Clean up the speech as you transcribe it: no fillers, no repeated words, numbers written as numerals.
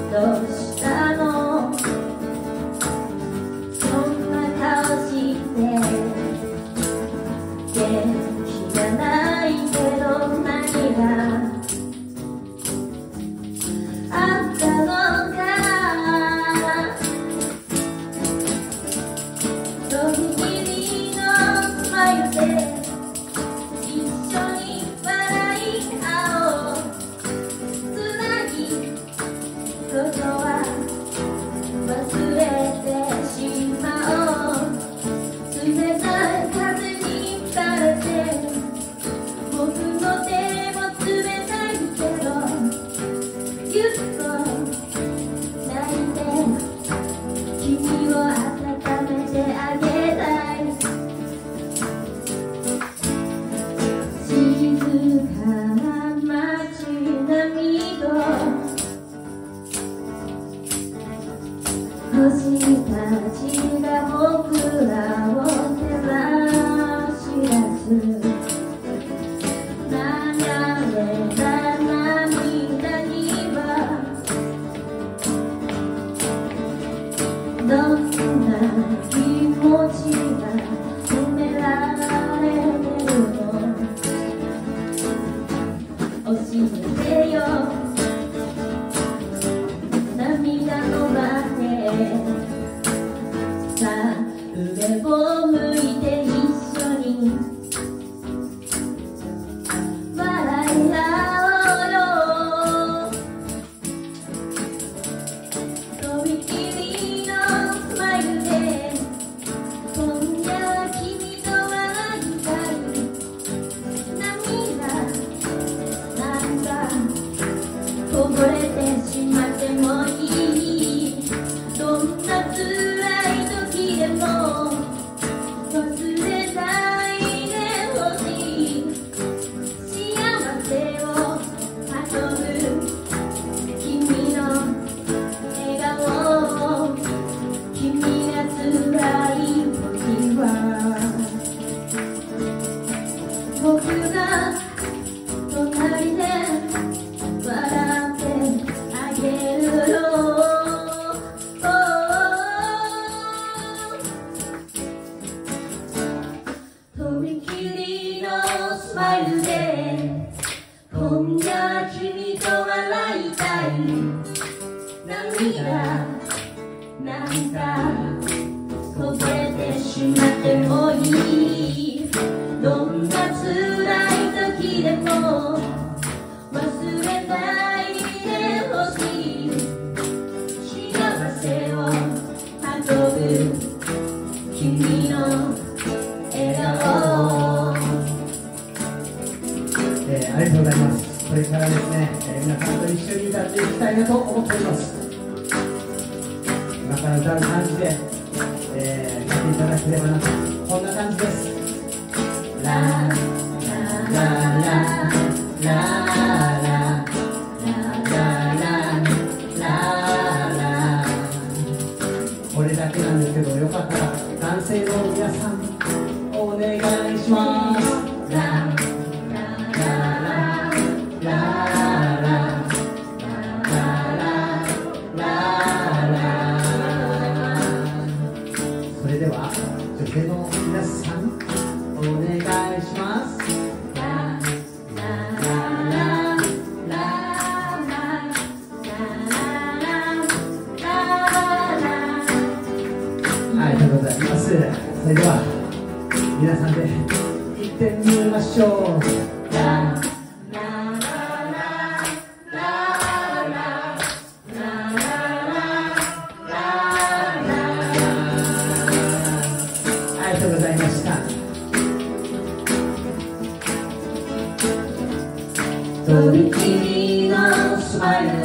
どうしたの、そんな顔して元気がないけど何があったのか、とびきりの眉で一緒に笑い合おう、つなぎことは忘れてしまおう、冷たい風に吹かれて僕の手も冷たいけどぎゅっと抱いて君を温めてあげたい、静かな街並みと星たちが僕らを照らし出す、流れた涙にはどんな気持ちが込められてるの、教えてよ涙のバネ、さあ上を向いて一緒に笑い合おうよ、とびきりのスマイルで今夜は君と笑いたい、涙なんかこぼれてしまってもいい、どんな辛い時でも忘れないでほしい、幸せを運ぶ君の笑顔、君が辛い時は僕が隣で笑ってあげるよ、とびきりのスマイルで今夜君と笑いたい、涙なんかこぼれてしまってもいい、どんな辛い時でも忘れないでほしい、幸せを運ぶ君の笑顔、 ありがとうございます。これからですね、皆さんと一緒に歌っていきたいなと思っております。今から歌う感じで、やっていただければなと、こんな感じです。ララララララこれだけなんですけど、よかったら男性の皆さんお願いします。それでは女性の皆さんお願いします。ありがとうございます。それでは皆さんで行ってみましょう。ありがとうございました。とびきりのスマイル